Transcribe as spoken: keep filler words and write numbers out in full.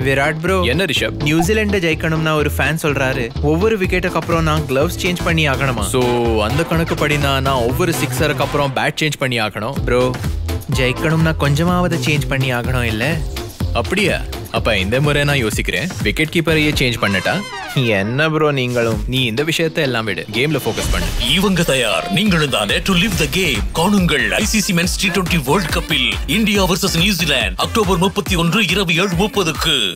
Virat bro, என்ன Rishabh? New Zealand ஜெயிக்கணும்னா ஒரு fan சொல்றாரு ஒவ்வொரு விக்கெட்டுக்கு அப்புறம் நான் கிளவ்ஸ் சேஞ்ச் பண்ணி ஆகணுமா? சோ அந்த கணக்கு படினா நான் ஒவ்வொரு சிக்ஸருக்கு அப்புறம் பேட் சேஞ்ச் பண்ணி ஆகணும். ப்ரோ, ஜெயிக்கணும்னா கொஞ்சமாவது சேஞ்ச் பண்ணி ஆகணும் இல்ல? அப்படியா? அப்ப இந்த முறை நான் யோசிக்கிறேன், விக்கெட் கீப்பரையே சேஞ்ச் பண்ணட்டா? என்ன ப்ரோ நீங்களும்? நீ இந்த விஷயத்தை எல்லாம் விடு, கேம்ல ஃபோக்கஸ் பண்ணு. இவங்க தயார், நீங்களும் தானே டு லிவ் த கேம். காணுங்கள் ICC men's T twenty world கப்பில் இந்தியா வர்சஸ் நியூசிலாந்து அக்டோபர் முப்பத்தி ஒன்று இரவு ஏழு முப்பதுக்கு.